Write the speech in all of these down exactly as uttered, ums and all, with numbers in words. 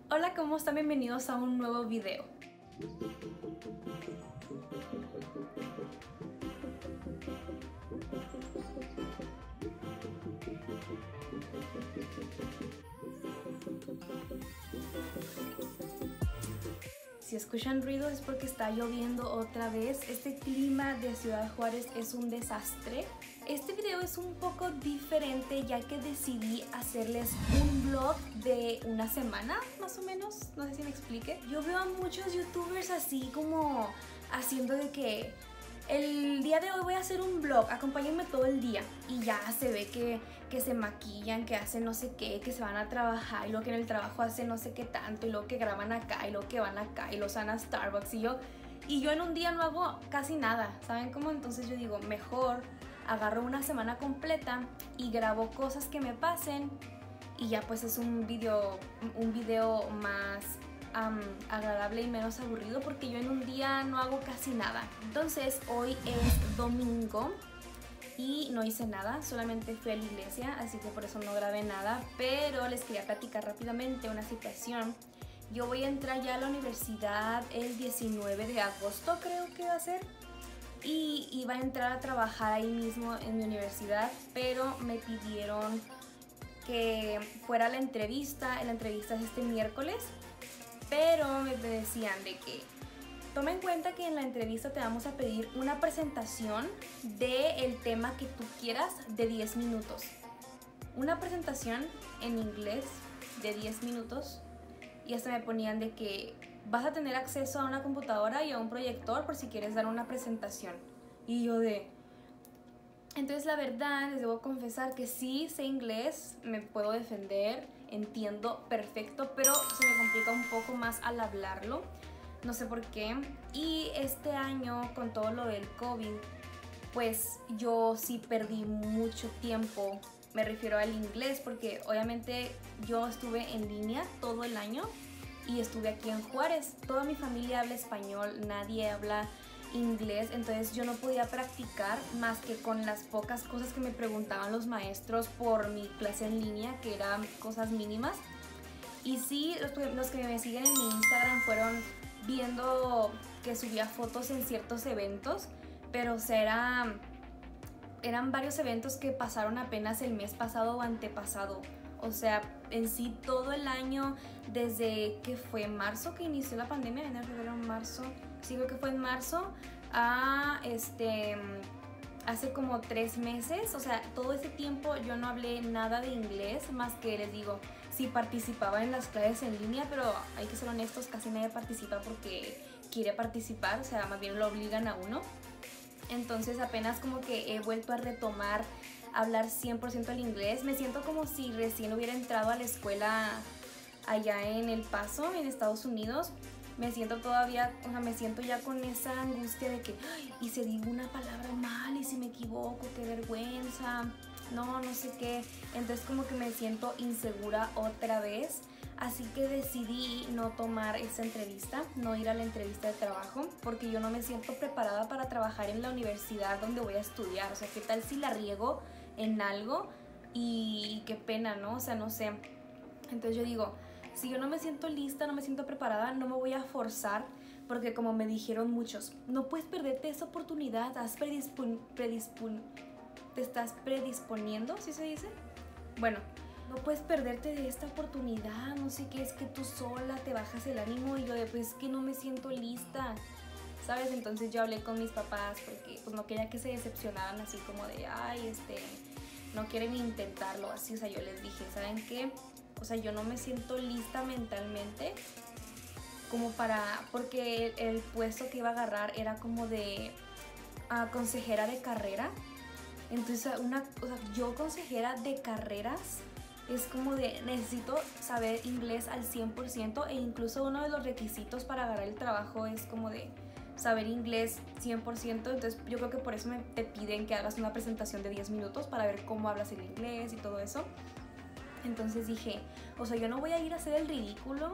Hola, ¿cómo están? Bienvenidos a un nuevo video. Si escuchan ruido es porque está lloviendo otra vez. Este clima de Ciudad Juárez es un desastre. Este video es un poco diferente ya que decidí hacerles un vlog de una semana, más o menos, no sé si me explique. Yo veo a muchos youtubers así como haciendo de que el día de hoy voy a hacer un vlog, acompáñenme todo el día. Y ya se ve que, que se maquillan, que hacen no sé qué, que se van a trabajar y luego que en el trabajo hacen no sé qué tanto y luego que graban acá y luego que van acá y los van a Starbucks y yo, y yo en un día no hago casi nada, ¿saben cómo? Entonces yo digo, mejor agarro una semana completa y grabo cosas que me pasen y ya pues es un video, un video más Um, agradable y menos aburrido porque yo en un día no hago casi nada. Entonces hoy es domingo y no hice nada, solamente fui a la iglesia, así que por eso no grabé nada, pero les quería platicar rápidamente una situación. Yo voy a entrar ya a la universidad el diecinueve de agosto, creo que va a ser, y iba a entrar a trabajar ahí mismo en mi universidad, pero me pidieron que fuera a la entrevista. La entrevista es este miércoles. Pero me decían de que toma en cuenta que en la entrevista te vamos a pedir una presentación del tema que tú quieras de diez minutos. Una presentación en inglés de diez minutos. Y hasta me ponían de que vas a tener acceso a una computadora y a un proyector por si quieres dar una presentación. Y yo de... Entonces la verdad les debo confesar que sí sé inglés, me puedo defender, entiendo perfecto, pero se me complica un poco más al hablarlo, no sé por qué. Y este año con todo lo del COVID, pues yo sí perdí mucho tiempo, me refiero al inglés, porque obviamente yo estuve en línea todo el año y estuve aquí en Juárez. Toda mi familia habla español, nadie habla inglés, entonces yo no podía practicar más que con las pocas cosas que me preguntaban los maestros por mi clase en línea, que eran cosas mínimas. Y sí, los que me siguen en mi Instagram fueron viendo que subía fotos en ciertos eventos, pero o sea, era, eran varios eventos que pasaron apenas el mes pasado o antepasado. O sea, en sí todo el año, desde que fue marzo que inició la pandemia, enero, febrero, marzo, sí creo que fue en marzo, a este, hace como tres meses, o sea, todo ese tiempo yo no hablé nada de inglés, más que les digo, sí participaba en las clases en línea, pero hay que ser honestos, casi nadie participa porque quiere participar, o sea, más bien lo obligan a uno. Entonces apenas como que he vuelto a retomar hablar cien por ciento el inglés. Me siento como si recién hubiera entrado a la escuela allá en El Paso, en Estados Unidos. Me siento todavía, o sea, me siento ya con esa angustia de que, ay, y si digo una palabra mal, y si me equivoco, qué vergüenza, no, no sé qué. Entonces como que me siento insegura otra vez. Así que decidí no tomar esa entrevista, no ir a la entrevista de trabajo, porque yo no me siento preparada para trabajar en la universidad donde voy a estudiar. O sea, ¿qué tal si la riego en algo? Y qué pena, ¿no? O sea, no sé. Entonces yo digo, si yo no me siento lista, no me siento preparada, no me voy a forzar, porque como me dijeron muchos, no puedes perderte esa oportunidad, estás predispon predispon te estás predisponiendo, ¿sí se dice? Bueno, no puedes perderte de esta oportunidad, no sé qué, es que tú sola te bajas el ánimo. Y yo de, pues que no me siento lista, ¿sabes? Entonces yo hablé con mis papás porque pues no quería que se decepcionaran así como de, ay, este, no quieren intentarlo, así. O sea, yo les dije, ¿saben qué? O sea, yo no me siento lista mentalmente como para, porque el, el puesto que iba a agarrar era como de uh, consejera de carrera. Entonces, una, o sea, yo consejera de carreras es como de necesito saber inglés al cien por ciento, e incluso uno de los requisitos para agarrar el trabajo es como de saber inglés cien por ciento. Entonces yo creo que por eso me, te piden que hagas una presentación de diez minutos para ver cómo hablas el inglés y todo eso. Entonces dije, o sea, yo no voy a ir a hacer el ridículo.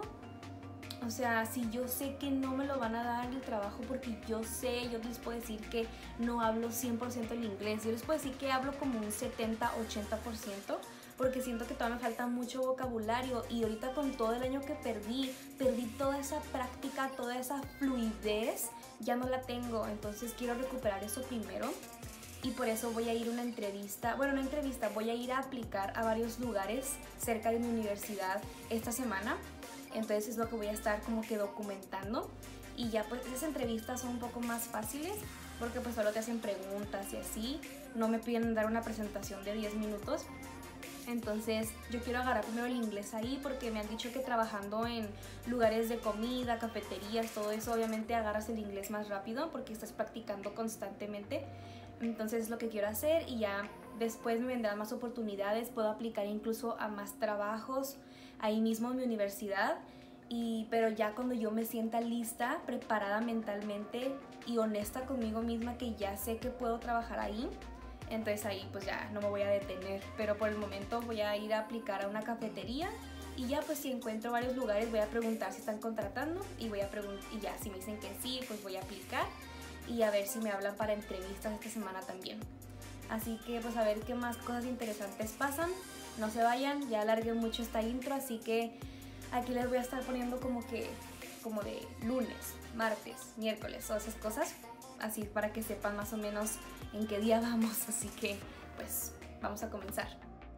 O sea, si yo sé que no me lo van a dar el trabajo, porque yo sé, yo les puedo decir que no hablo cien por ciento el inglés, yo les puedo decir que hablo como un setenta, ochenta por ciento, porque siento que todavía me falta mucho vocabulario y ahorita con todo el año que perdí, perdí toda esa práctica, toda esa fluidez, ya no la tengo, entonces quiero recuperar eso primero. Y por eso voy a ir a una entrevista, bueno, una entrevista, voy a ir a aplicar a varios lugares cerca de mi universidad esta semana. Entonces es lo que voy a estar como que documentando. Y ya pues esas entrevistas son un poco más fáciles porque pues solo te hacen preguntas y así. No me piden dar una presentación de diez minutos. Entonces yo quiero agarrar primero el inglés ahí porque me han dicho que trabajando en lugares de comida, cafeterías, todo eso, obviamente agarras el inglés más rápido porque estás practicando constantemente. Entonces es lo que quiero hacer y ya después me vendrán más oportunidades, puedo aplicar incluso a más trabajos ahí mismo en mi universidad, y, pero ya cuando yo me sienta lista, preparada mentalmente y honesta conmigo misma que ya sé que puedo trabajar ahí, entonces ahí pues ya no me voy a detener, pero por el momento voy a ir a aplicar a una cafetería y ya pues si encuentro varios lugares voy a preguntar si están contratando y, voy a y ya si me dicen que sí pues voy a aplicar y a ver si me hablan para entrevistas esta semana también. Así que pues a ver qué más cosas interesantes pasan. No se vayan, ya alargué mucho esta intro, así que aquí les voy a estar poniendo como que como de lunes, martes, miércoles, todas esas cosas, así para que sepan más o menos en qué día vamos. Así que pues vamos a comenzar.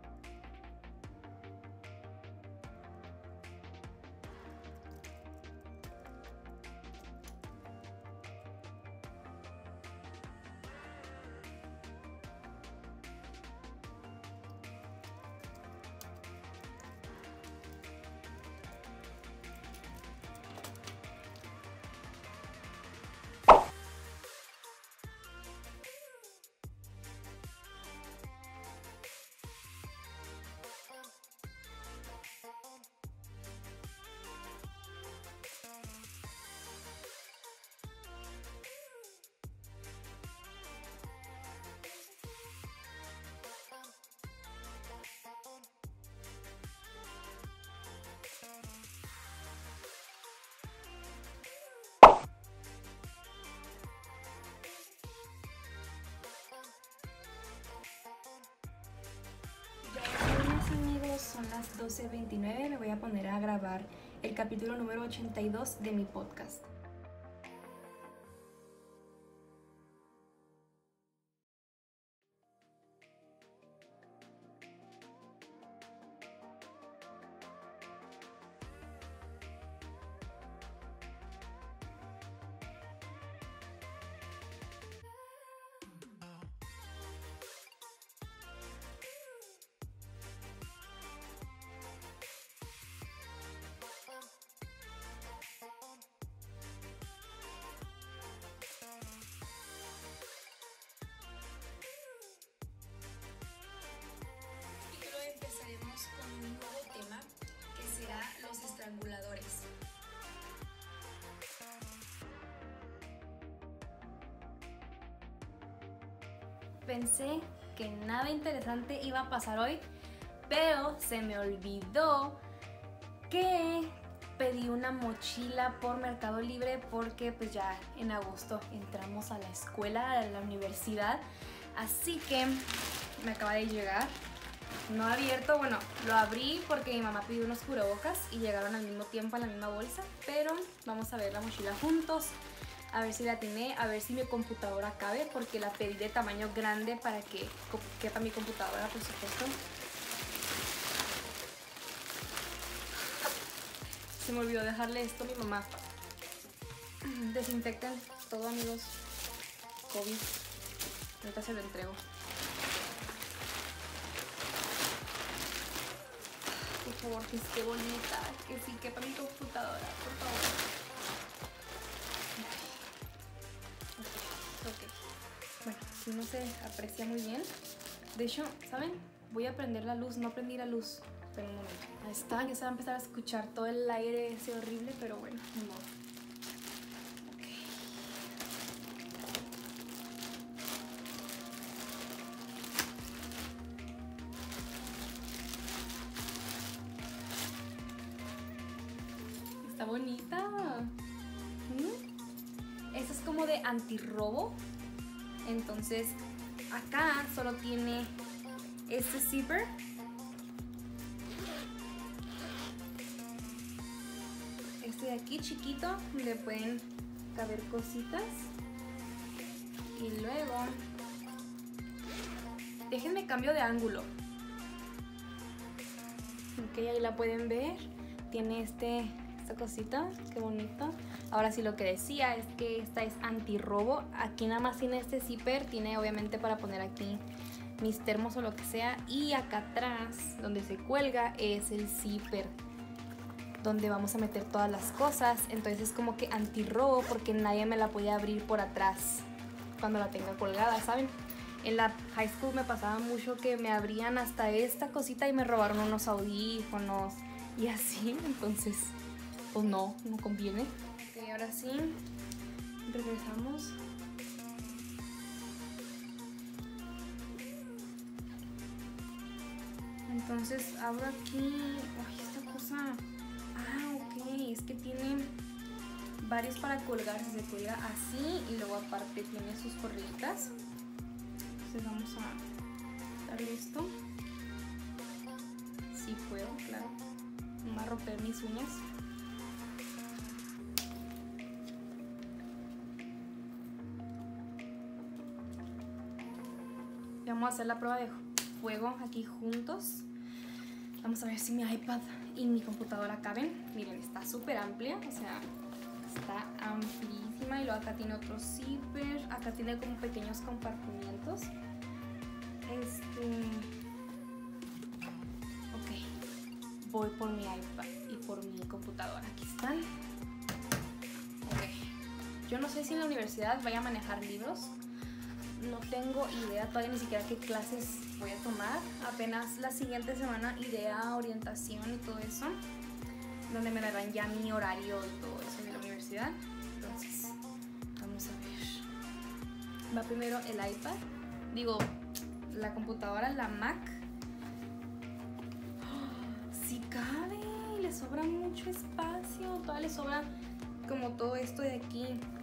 Son las doce veintinueve, me voy a poner a grabar el capítulo número ochenta y dos de mi podcast. Con un nuevo tema que será los estranguladores. Pensé que nada interesante iba a pasar hoy, pero se me olvidó que pedí una mochila por Mercado Libre porque pues ya en agosto entramos a la escuela, a la universidad, así que me acaba de llegar. No abierto, bueno, lo abrí porque mi mamá pidió unos cubrebocas y llegaron al mismo tiempo en la misma bolsa, pero vamos a ver la mochila juntos, a ver si la atiné, a ver si mi computadora cabe, porque la pedí de tamaño grande para que quepa mi computadora, por supuesto. Se me olvidó dejarle esto a mi mamá. Desinfecten todo, amigos. COVID. Ahorita se lo entrego. Por favor, que esté bonita, que sí quepa mi computadora, por favor. Ok, ok. Bueno, si no se aprecia muy bien. De hecho, ¿saben? Voy a prender la luz, no prendí la luz. Esperen un momento. Ahí está, ya se va a empezar a escuchar todo el aire ese horrible, pero bueno, ni modo. Está bonita. ¿Mm? Esta es como de antirrobo. Entonces acá solo tiene este zipper este de aquí chiquito, le pueden caber cositas. Y luego, déjenme cambio de ángulo. Ok, ahí la pueden ver. Tiene este, esta cosita, qué bonito. Ahora sí, lo que decía es que esta es antirrobo. Aquí nada más tiene este zipper, tiene obviamente para poner aquí mis termos o lo que sea. Y acá atrás, donde se cuelga, es el zipper donde vamos a meter todas las cosas. Entonces es como que antirrobo porque nadie me la puede abrir por atrás cuando la tenga colgada, ¿saben? En la high school me pasaba mucho que me abrían hasta esta cosita y me robaron unos audífonos y así, entonces pues no, no conviene. Ok, ahora sí, regresamos. Entonces abro aquí, ay, esta cosa, ah, ok, es que tiene varios para colgar, se cuelga así y luego aparte tiene sus correitas. Entonces vamos a darle esto. Si sí puedo, claro. No me va a romper mis uñas. Y vamos a hacer la prueba de fuego aquí juntos. Vamos a ver si mi iPad y mi computadora caben. Miren, está súper amplia, o sea, está amplísima. Y luego acá tiene otro zipper. Acá tiene como pequeños compartimientos. Este... Ok. Voy por mi iPad y por mi computadora. Aquí están. Ok. Yo no sé si en la universidad vaya a manejar libros. No tengo idea todavía ni siquiera qué clases voy a tomar. Apenas la siguiente semana iré a orientación y todo eso, donde me darán ya mi horario y todo eso de la universidad. Entonces, vamos a ver. Va primero el iPad. Digo, la computadora, la Mac. ¡Oh! Sí cabe, le sobra mucho espacio. Todavía le sobra como todo esto de aquí.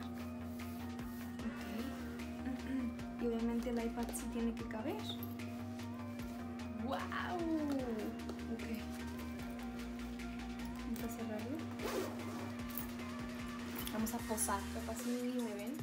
Y obviamente el iPad sí tiene que caber. ¡Wow! Ok. Vamos a cerrarlo. Vamos a posar, capaz si me ven.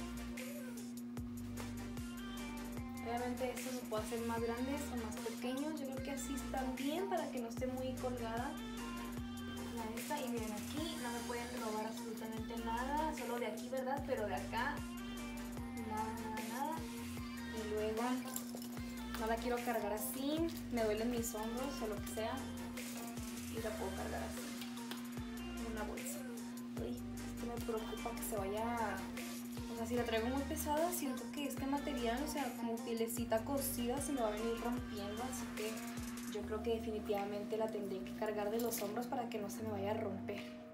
Obviamente esto se puede hacer más grandes o más pequeños. Yo creo que así están bien para que no esté muy colgada la esta. Y miren, aquí no me pueden robar absolutamente nada. Solo de aquí, ¿verdad? Pero de acá nada, nada, nada. Y luego no la quiero cargar así, me duelen mis hombros o lo que sea, y la puedo cargar así en una bolsa. Uy, esto me preocupa que se vaya, o sea, si la traigo muy pesada siento que este material, o sea, como pielecita cosida, se me va a venir rompiendo, así que yo creo que definitivamente la tendré que cargar de los hombros para que no se me vaya a romper.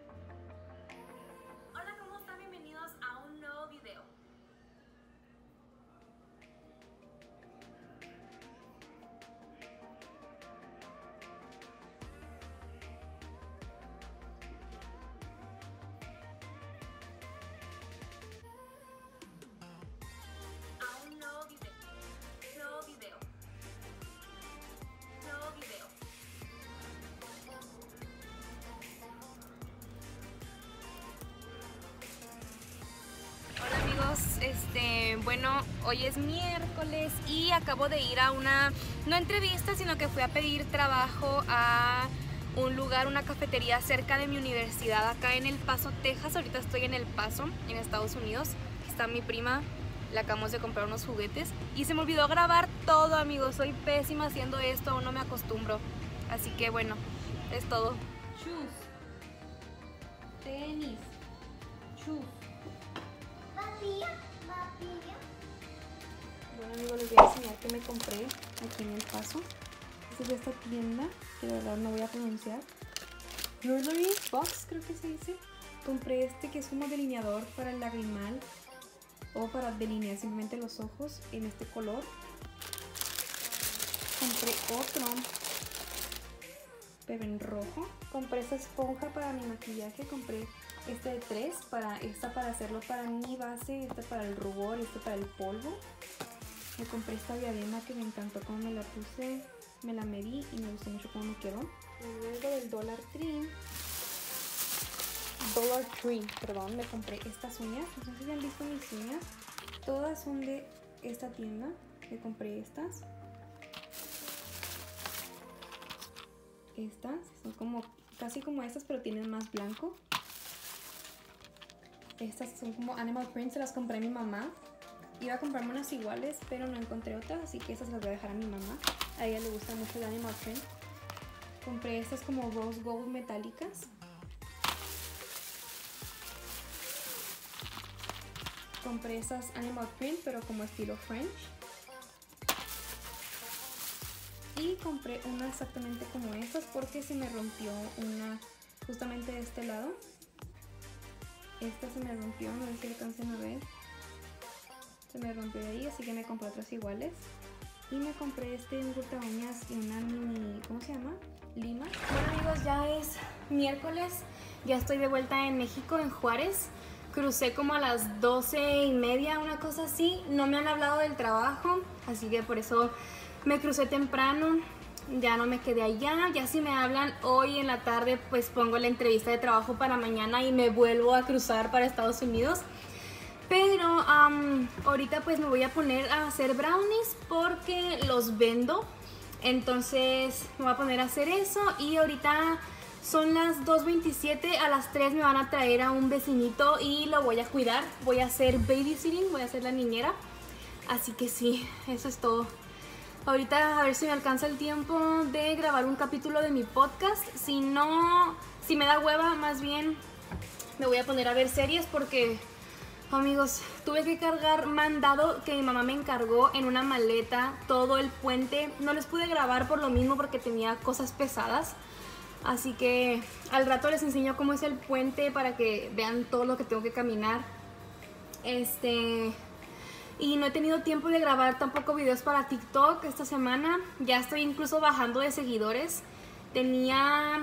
Este, bueno, hoy es miércoles y acabo de ir a una, no entrevista, sino que fui a pedir trabajo a un lugar, una cafetería cerca de mi universidad, acá en El Paso, Texas. Ahorita estoy en El Paso, en Estados Unidos. Está mi prima, le acabamos de comprar unos juguetes y se me olvidó grabar todo, amigos. Soy pésima haciendo esto, aún no me acostumbro. Así que bueno, es todo. Shoes, tenis, shoes. Bueno, amigos, les voy a enseñar que me compré aquí en El Paso. Esta es de esta tienda, que de verdad no voy a pronunciar. Jewelry Box, creo que se dice. Compré este que es un delineador para el lagrimal o para delinear simplemente los ojos en este color. Compré otro, pero en rojo. Compré esta esponja para mi maquillaje. Compré este de tres, para, esta para hacerlo para mi base, esta para el rubor, este para el polvo. Me compré esta diadema que me encantó cómo me la puse, me la medí y me gustó mucho cómo me quedó. Y luego del Dollar Tree Dollar Tree, perdón, me compré estas uñas. No sé si han visto mis uñas. Todas son de esta tienda. Me compré estas. Estas son como casi como estas, pero tienen más blanco. Estas son como Animal Print, se las compré a mi mamá. Iba a comprarme unas iguales, pero no encontré otras, así que estas las voy a dejar a mi mamá. A ella le gusta mucho el Animal Print. Compré estas como Rose Gold metálicas. Compré estas Animal Print, pero como estilo French. Y compré una exactamente como estas porque se me rompió una justamente de este lado. Esta se me rompió, no sé si alcancen a ver. Se me rompió de ahí, así que me compré otras iguales. Y me compré este un corta uñas y una mini, ¿cómo se llama? Lima. Bueno amigos, ya es miércoles. Ya estoy de vuelta en México, en Juárez. Crucé como a las doce y media, una cosa así. No me han hablado del trabajo, así que por eso me crucé temprano. Ya no me quedé allá. Ya si me hablan hoy en la tarde, pues pongo la entrevista de trabajo para mañana y me vuelvo a cruzar para Estados Unidos. Pero um, ahorita pues me voy a poner a hacer brownies porque los vendo. Entonces me voy a poner a hacer eso. Y ahorita son las dos veintisiete, a las tres me van a traer a un vecinito y lo voy a cuidar. Voy a hacer babysitting, voy a hacer la niñera. Así que sí, eso es todo. Ahorita a ver si me alcanza el tiempo de grabar un capítulo de mi podcast. Si no, si me da hueva, más bien me voy a poner a ver series porque... Amigos, tuve que cargar mandado que mi mamá me encargó en una maleta todo el puente. No les pude grabar por lo mismo porque tenía cosas pesadas. Así que al rato les enseño cómo es el puente para que vean todo lo que tengo que caminar. Este... Y no he tenido tiempo de grabar tampoco videos para TikTok esta semana. Ya estoy incluso bajando de seguidores. Tenía...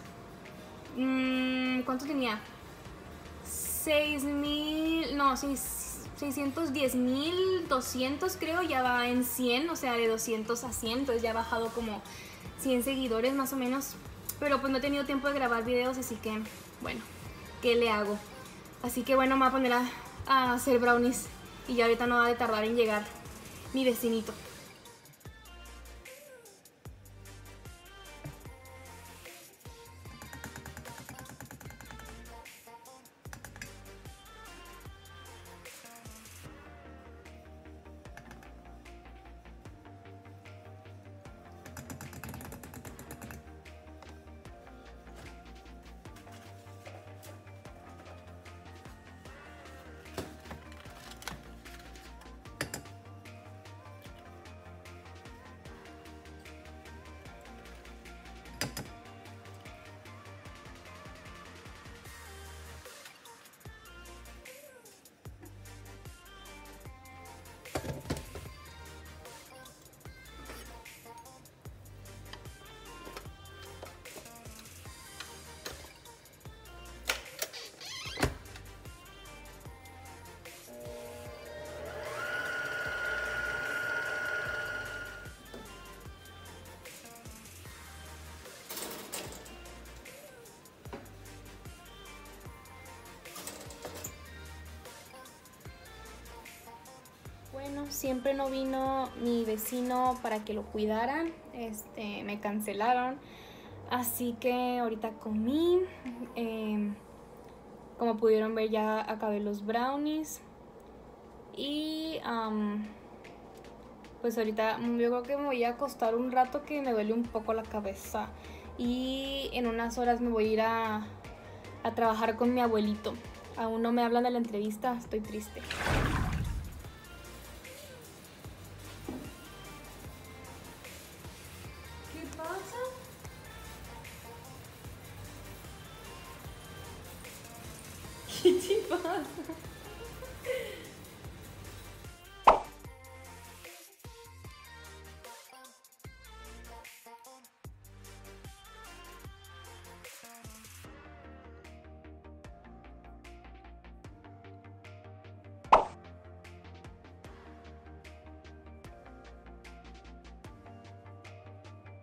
Mmm, ¿cuánto tenía? seis mil, no, seiscientos diez mil doscientos creo, ya va en cien, o sea, de doscientos a cien, entonces ya ha bajado como cien seguidores más o menos, pero pues no he tenido tiempo de grabar videos, así que, bueno, ¿qué le hago? Así que bueno, me voy a poner a, a hacer brownies y ya ahorita no va a tardar en llegar mi vecinito. Bueno, siempre no vino mi vecino para que lo cuidaran, este, me cancelaron, así que ahorita comí, eh, como pudieron ver ya acabé los brownies y um, pues ahorita yo creo que me voy a acostar un rato que me duele un poco la cabeza y en unas horas me voy a ir a, a trabajar con mi abuelito. Aún no me hablan de la entrevista, estoy triste. ¿Qué te pasa?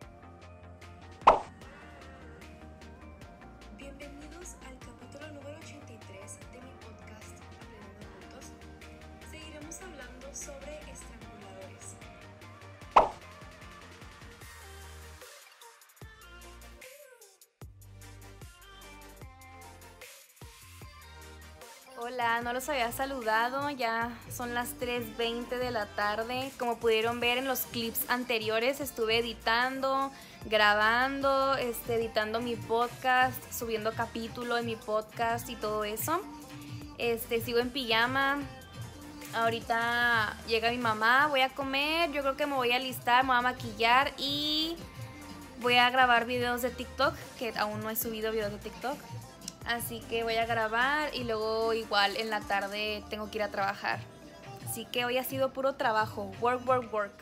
Bienvenidos al capítulo número Hola, no los había saludado, ya son las tres veinte de la tarde. Como pudieron ver en los clips anteriores, estuve editando, grabando, este, editando mi podcast, subiendo capítulo en mi podcast y todo eso. Este, sigo en pijama. Ahorita llega mi mamá, voy a comer, yo creo que me voy a alistar, me voy a maquillar y voy a grabar videos de TikTok, que aún no he subido videos de TikTok. Así que voy a grabar y luego igual en la tarde tengo que ir a trabajar. Así que hoy ha sido puro trabajo, work, work, work.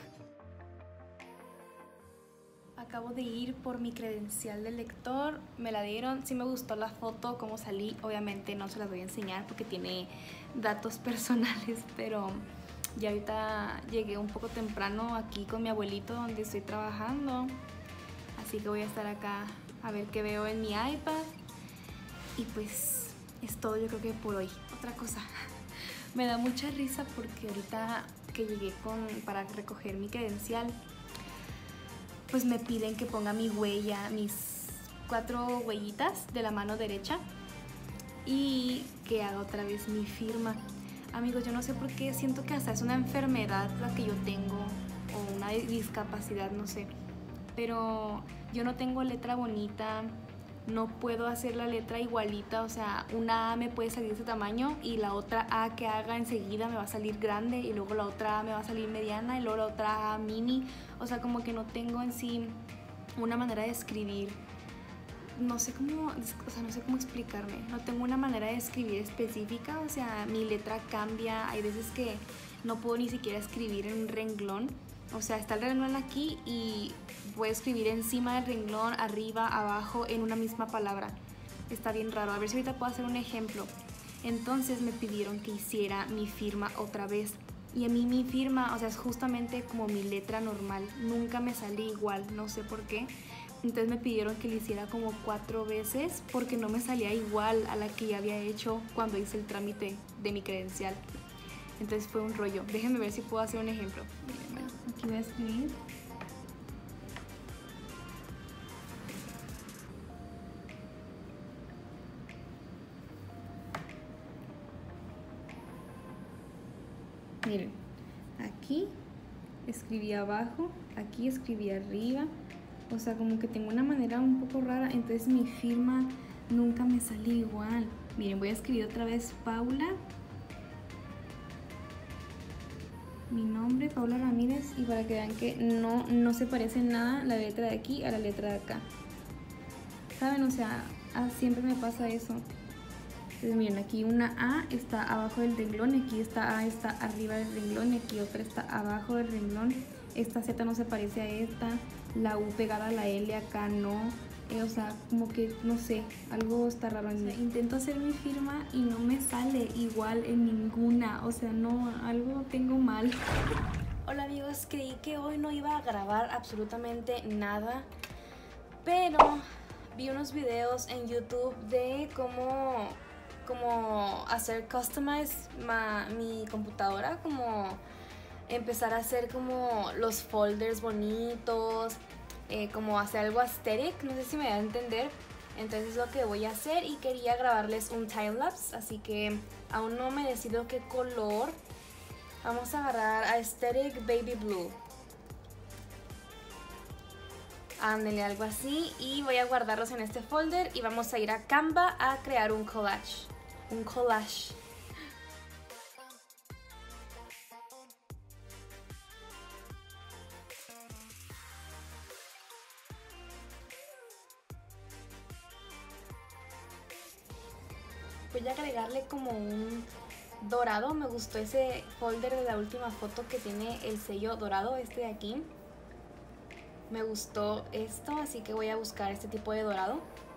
Acabo de ir por mi credencial de lector, me la dieron, sí me gustó la foto, cómo salí, obviamente no se las voy a enseñar porque tiene datos personales, pero ya ahorita llegué un poco temprano aquí con mi abuelito donde estoy trabajando, así que voy a estar acá a ver qué veo en mi iPad y pues es todo yo creo que por hoy. Otra cosa, me da mucha risa porque ahorita que llegué con, para recoger mi credencial, pues me piden que ponga mi huella, mis cuatro huellitas de la mano derecha y que haga otra vez mi firma. Amigos, yo no sé por qué siento que hasta es una enfermedad la que yo tengo o una discapacidad, no sé. Pero yo no tengo letra bonita, no puedo hacer la letra igualita, o sea, una A me puede salir de ese tamaño y la otra A que haga enseguida me va a salir grande y luego la otra A me va a salir mediana y luego la otra A mini, o sea, como que no tengo en sí una manera de escribir, no sé cómo, o sea, no sé cómo explicarme, no tengo una manera de escribir específica, o sea, mi letra cambia, hay veces que no puedo ni siquiera escribir en un renglón. O sea, está el renglón aquí y voy a escribir encima del renglón, arriba, abajo, en una misma palabra. Está bien raro. A ver si ahorita puedo hacer un ejemplo. Entonces me pidieron que hiciera mi firma otra vez. Y a mí mi firma, o sea, es justamente como mi letra normal. Nunca me sale igual, no sé por qué. Entonces me pidieron que lo hiciera como cuatro veces porque no me salía igual a la que ya había hecho cuando hice el trámite de mi credencial. Entonces fue un rollo. Déjenme ver si puedo hacer un ejemplo. Bueno, aquí voy a escribir. Miren, aquí escribí abajo, aquí escribí arriba. O sea, como que tengo una manera un poco rara. Entonces mi firma nunca me sale igual. Miren, voy a escribir otra vez Paula. Mi nombre, Paula Ramírez, y para que vean que no, no se parece nada la letra de aquí a la letra de acá. ¿Saben? O sea, siempre me pasa eso. Entonces miren, aquí una A está abajo del renglón, aquí esta A está arriba del renglón, y aquí otra está abajo del renglón. Esta Z no se parece a esta, la U pegada a la L acá no. Eh, o sea, como que, no sé, algo está raro en mí. O sea, intento hacer mi firma y no me sale igual en ninguna. O sea, no, algo tengo mal. Hola amigos, creí que hoy no iba a grabar absolutamente nada, pero vi unos videos en YouTube de cómo, cómo hacer customize ma, mi computadora, como empezar a hacer como los folders bonitos, eh, como hacer algo aesthetic, no sé si me da a entender. Entonces es lo que voy a hacer y quería grabarles un timelapse, así que aún no me decido qué color. Vamos a agarrar Aesthetic Baby Blue. Ándale, algo así, y voy a guardarlos en este folder y vamos a ir a Canva a crear un collage. Un collage. Voy a agregarle como un dorado. Me gustó ese folder de la última foto que tiene el sello dorado, este de aquí. Me gustó esto, así que voy a buscar este tipo de dorado.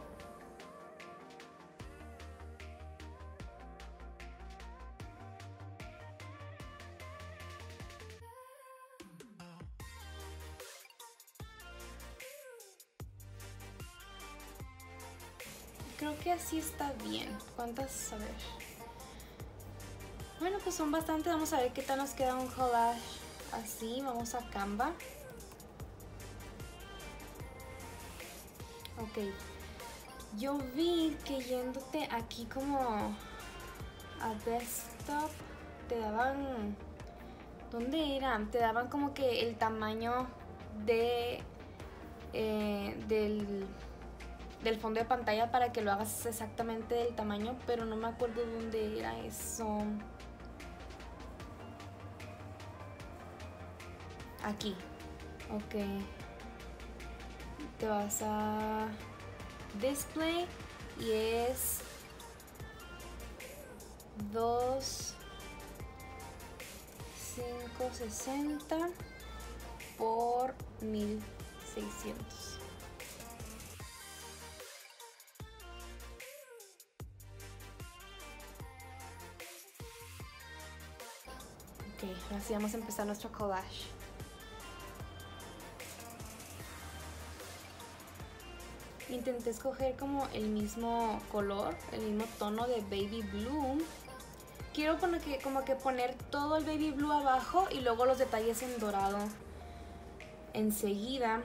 Creo que así está bien. ¿Cuántas? A ver. Bueno, pues son bastantes. Vamos a ver qué tal nos queda un collage así. Vamos a Canva. Ok. Yo vi que yéndote aquí como a desktop te daban, ¿dónde era? Te daban como que el tamaño de eh, del, del fondo de pantalla para que lo hagas exactamente del tamaño, pero no me acuerdo dónde era eso. Aquí. Ok. Te vas a display y es dos mil quinientos sesenta por mil seiscientos. Ok, ahora sí vamos a empezar nuestro collage. Intenté escoger como el mismo color, el mismo tono de baby blue. Quiero poner que, como que poner todo el baby blue abajo y luego los detalles en dorado enseguida.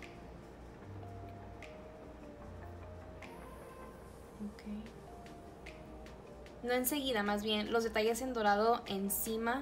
Okay. No enseguida, más bien los detalles en dorado encima.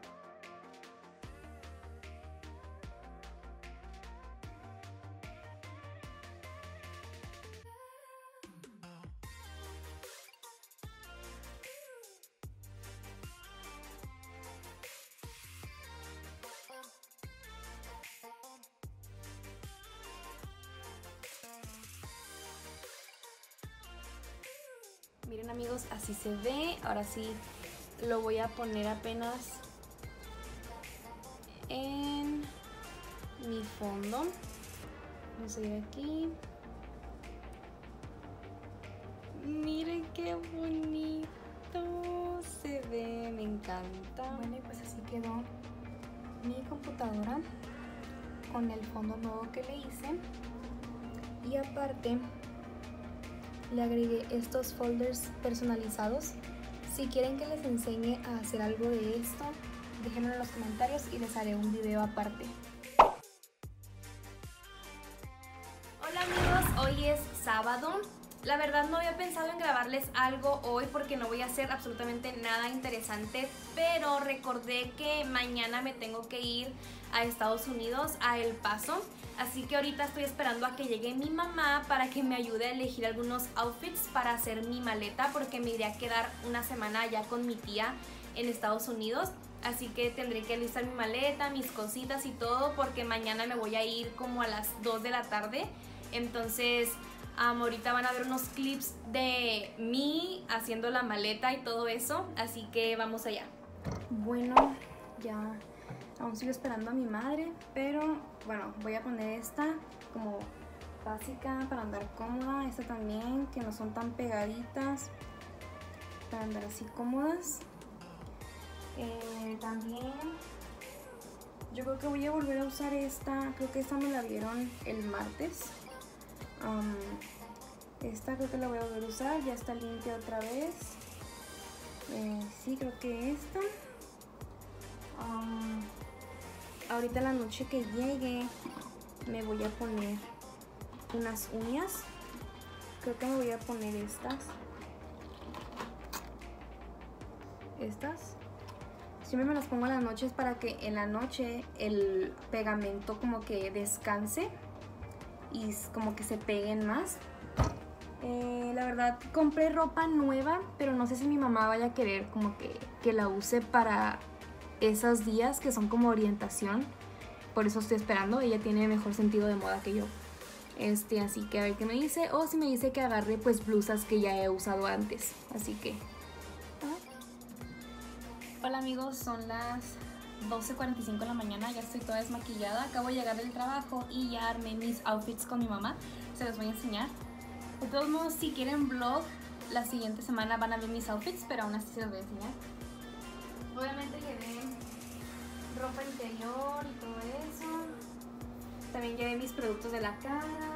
Miren amigos, así se ve. Ahora sí lo voy a poner apenas en mi fondo. Vamos a ir aquí. Miren qué bonito se ve, me encanta. Bueno, y pues así quedó mi computadora con el fondo nuevo que le hice. Y aparte le agregué estos folders personalizados. Si quieren que les enseñe a hacer algo de esto, déjenmelo en los comentarios y les haré un video aparte. Hola amigos, hoy es sábado. La verdad no había pensado en grabarles algo hoy porque no voy a hacer absolutamente nada interesante, pero recordé que mañana me tengo que ir a Estados Unidos, a El Paso. Así que ahorita estoy esperando a que llegue mi mamá para que me ayude a elegir algunos outfits para hacer mi maleta, porque me iré a quedar una semana allá con mi tía en Estados Unidos. Así que tendré que alistar mi maleta, mis cositas y todo, porque mañana me voy a ir como a las dos de la tarde. Entonces um, ahorita van a ver unos clips de mí haciendo la maleta y todo eso. Así que vamos allá. Bueno, ya aún sigo esperando a mi madre, pero bueno, voy a poner esta como básica para andar cómoda. Esta también, que no son tan pegaditas, para andar así cómodas. Eh, también yo creo que voy a volver a usar esta. Creo que esta me la vieron el martes. Um, esta creo que la voy a volver a usar. Ya está limpia otra vez. Eh, sí, creo que esta. Um, ahorita en la noche que llegue me voy a poner unas uñas. Creo que me voy a poner estas. Estas. Siempre me las pongo en las noches para que en la noche el pegamento como que descanse y como que se peguen más. Eh, la verdad compré ropa nueva, pero no sé si mi mamá vaya a querer como que, que la use para esos días que son como orientación. Por eso estoy esperando. Ella tiene mejor sentido de moda que yo. Este, así que a ver qué me dice. O si me dice que agarre pues blusas que ya he usado antes. Así que... Hola amigos, son las doce cuarenta y cinco de la mañana, ya estoy toda desmaquillada, acabo de llegar del trabajo y ya armé mis outfits con mi mamá, se los voy a enseñar. De todos modos, si quieren vlog, la siguiente semana van a ver mis outfits, pero aún así se los voy a enseñar. Obviamente llevé ropa interior y todo eso, también llevé mis productos de la cara.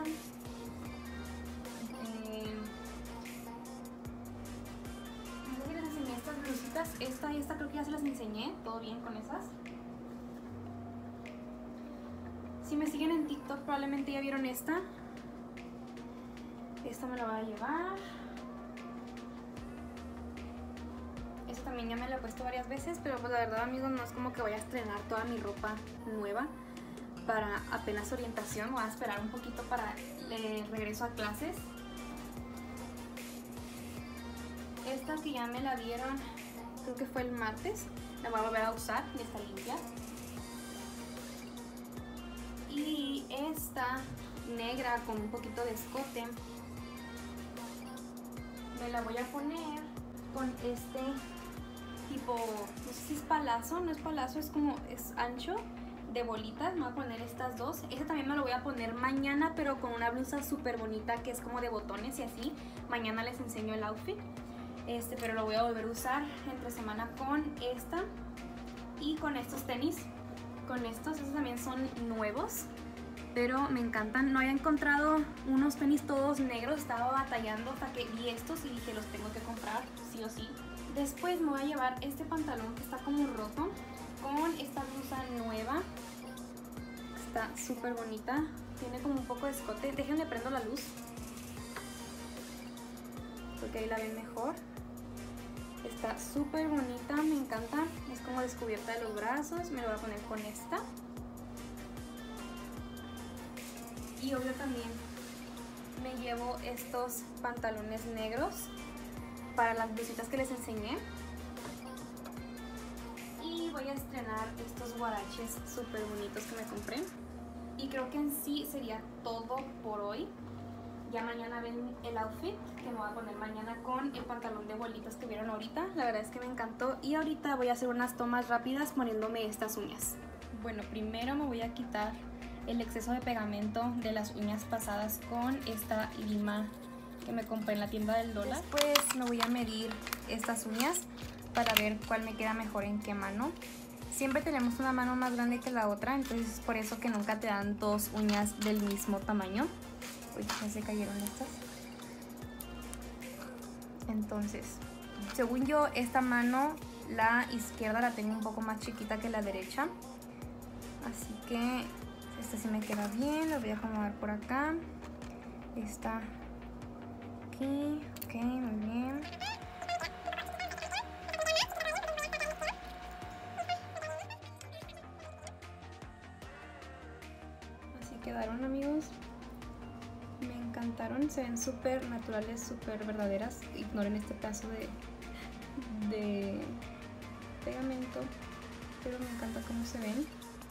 Estas blusitas, esta y esta creo que ya se las enseñé, todo bien con esas. Si me siguen en TikTok probablemente ya vieron esta. Esta me la voy a llevar. también ya me la he puesto varias veces, pero pues la verdad, amigos, no es como que voy a estrenar toda mi ropa nueva para apenas orientación. Voy a esperar un poquito para el regreso a clases. Esta que ya me la dieron, creo que fue el martes, la voy a volver a usar y está limpia. Y esta negra con un poquito de escote me la voy a poner con este tipo, no sé si es palazo, no es palazo, es como, es ancho, de bolitas. Me voy a poner estas dos. Este también me lo voy a poner mañana, pero con una blusa súper bonita que es como de botones y así. Mañana les enseño el outfit. Este, pero lo voy a volver a usar entre semana con esta y con estos tenis. Con estos, estos también son nuevos, pero me encantan. No había encontrado unos tenis todos negros, estaba batallando hasta que vi estos y dije los tengo que comprar sí o sí. Después me voy a llevar este pantalón que está como roto con esta blusa nueva. Está súper bonita, tiene como un poco de escote. Déjenme prendo la luz porque ahí la ven mejor. Está súper bonita, me encanta. Es como descubierta de los brazos. Me lo voy a poner con esta. Y obvio también me llevo estos pantalones negros para las blusitas que les enseñé. Y voy a estrenar estos guaraches súper bonitos que me compré. Y creo que en sí sería todo por hoy. Ya mañana ven el outfit que me voy a poner mañana con el pantalón de bolitas que vieron ahorita. La verdad es que me encantó. Y ahorita voy a hacer unas tomas rápidas poniéndome estas uñas. Bueno, primero me voy a quitar el exceso de pegamento de las uñas pasadas con esta lima que me compré en la tienda del dólar. Después me voy a medir estas uñas para ver cuál me queda mejor en qué mano. Siempre tenemos una mano más grande que la otra, entonces es por eso que nunca te dan dos uñas del mismo tamaño. Uy, ya se cayeron estas. Entonces, según yo, esta mano, la izquierda la tengo un poco más chiquita que la derecha. Así que esta sí me queda bien, la voy a acomodar por acá. Esta aquí, ok, muy bien. Así quedaron, amigos. Me encantaron, se ven súper naturales, súper verdaderas. Ignoren este pedazo de, de pegamento, pero me encanta cómo se ven.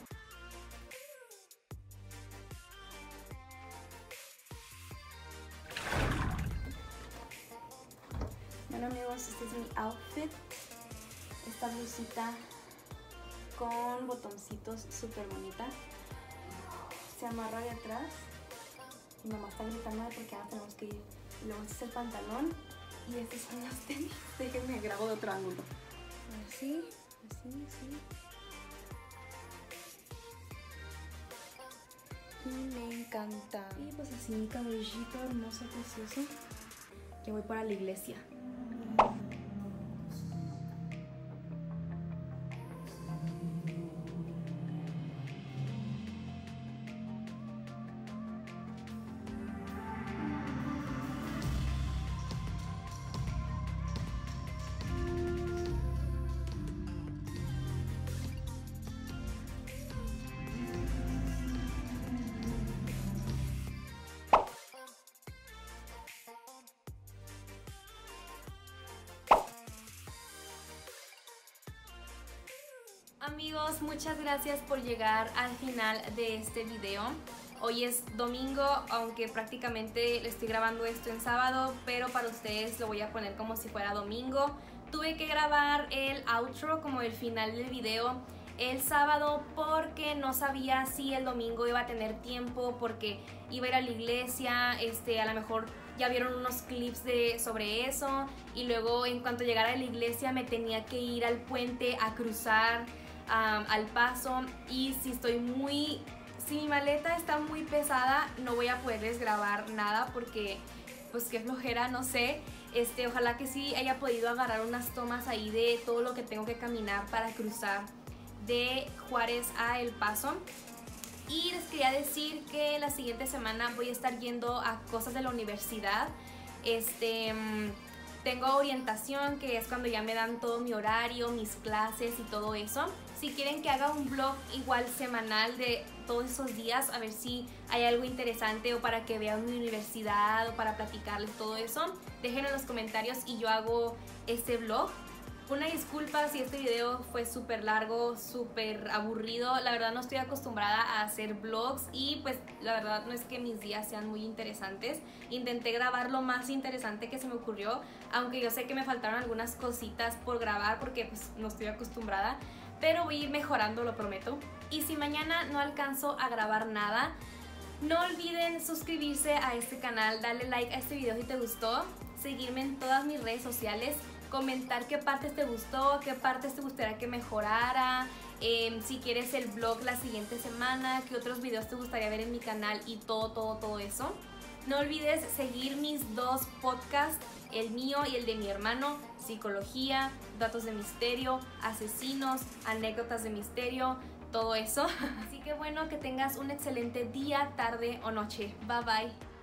Bueno, amigos, este es mi outfit. Esta blusita con botoncitos súper bonita. Se amarra de atrás. Mi mamá está gritando porque ahora tenemos que ir. Y luego este es el pantalón y estos son las tenis. Déjenme grabo de otro ángulo. Así, así, así. Y me encanta. Y pues así mi cabellito hermoso, precioso. Que voy para la iglesia. Amigos, muchas gracias por llegar al final de este video. Hoy es domingo, aunque prácticamente le estoy grabando esto en sábado, pero para ustedes lo voy a poner como si fuera domingo. Tuve que grabar el outro, como el final del video, el sábado porque no sabía si el domingo iba a tener tiempo, porque iba a ir a la iglesia, este, a lo mejor ya vieron unos clips de, sobre eso, y luego en cuanto llegara a la iglesia me tenía que ir al puente a cruzar um, al paso, y si estoy muy, si mi maleta está muy pesada no voy a poderles grabar nada porque pues qué flojera, no sé. Este, ojalá que sí haya podido agarrar unas tomas ahí de todo lo que tengo que caminar para cruzar de Juárez a El Paso. Y les quería decir que la siguiente semana voy a estar yendo a cosas de la universidad. Este, Tengo orientación, que es cuando ya me dan todo mi horario, mis clases y todo eso. Si quieren que haga un vlog igual semanal de todos esos días, a ver si hay algo interesante o para que vean mi universidad o para platicarles todo eso, déjenlo en los comentarios y yo hago ese vlog. Una disculpa si este video fue súper largo, súper aburrido. La verdad no estoy acostumbrada a hacer vlogs y pues la verdad no es que mis días sean muy interesantes. Intenté grabar lo más interesante que se me ocurrió, aunque yo sé que me faltaron algunas cositas por grabar porque pues no estoy acostumbrada. Pero voy a ir mejorando, lo prometo. Y si mañana no alcanzo a grabar nada, no olviden suscribirse a este canal, darle like a este video si te gustó, seguirme en todas mis redes sociales, comentar qué partes te gustó, qué partes te gustaría que mejorara, eh, si quieres el vlog la siguiente semana, qué otros videos te gustaría ver en mi canal y todo, todo, todo eso. No olvides seguir mis dos podcasts, el mío y el de mi hermano, Psicología, Datos de Misterio, Asesinos, Anécdotas de Misterio, todo eso. Así que bueno, que tengas un excelente día, tarde o noche. Bye bye.